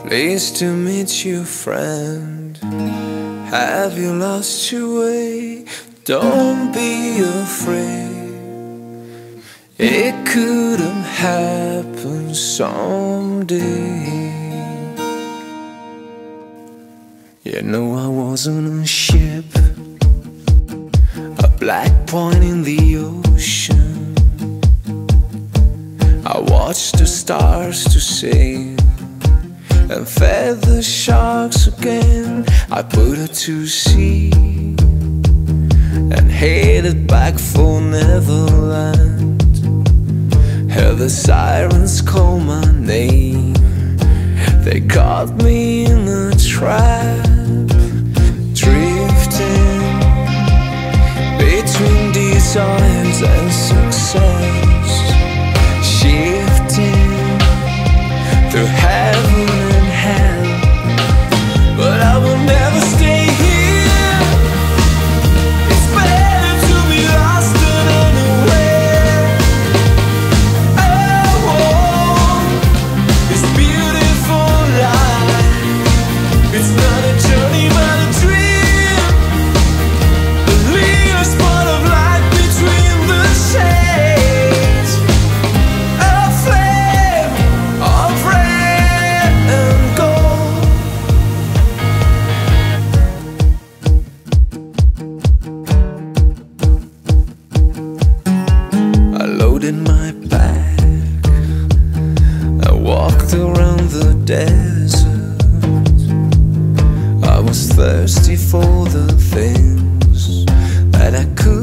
Pleased to meet you, friend. Have you lost your way? Don't be afraid. It could have happened someday. You know I was on a ship, a black point in the ocean. I watched the stars to sail and fed the sharks again. I put her to sea and headed back for Neverland. Heard the sirens call my name. They caught me in a trap, drifting between desires and success, shifting through heaven and hell. But I will never stay here. It's better to be lost than unaware. Oh, this beautiful life, it's not a journey but a dream. The little spot of light between the shades, a flame of red and gold. I loaded my bag, I walked around the desert. I was thirsty for the things that I could